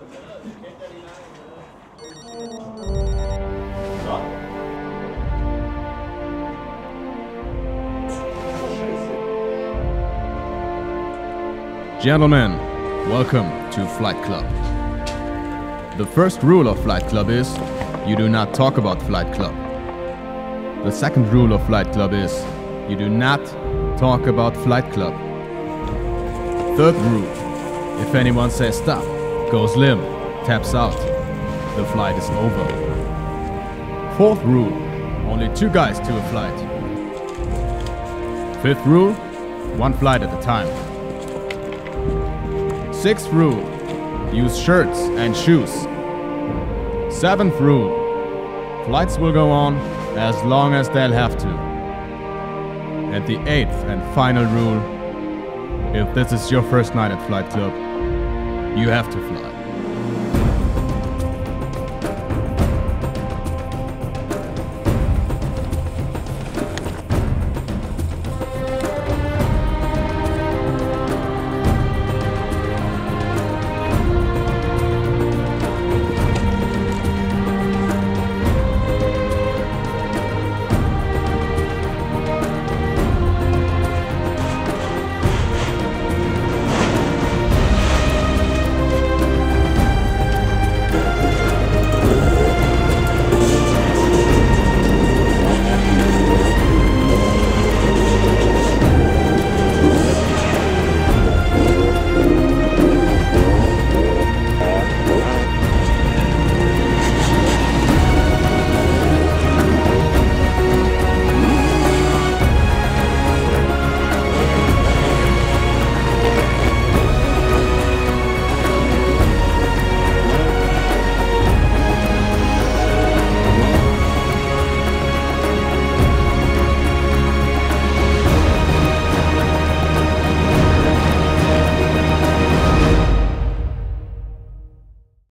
Gentlemen, welcome to Flight Club. The first rule of Flight Club is, you do not talk about Flight Club. The second rule of Flight Club is, you do not talk about Flight Club. Third rule, if anyone says stop, goes limb, taps out, the flight is over. Fourth rule, only 2 guys to a flight. Fifth rule, 1 flight at a time. Sixth rule, use shirts and shoes. Seventh rule, flights will go on as long as they'll have to. And the 8th and final rule, if this is your first night at Flight Club, you have to fly.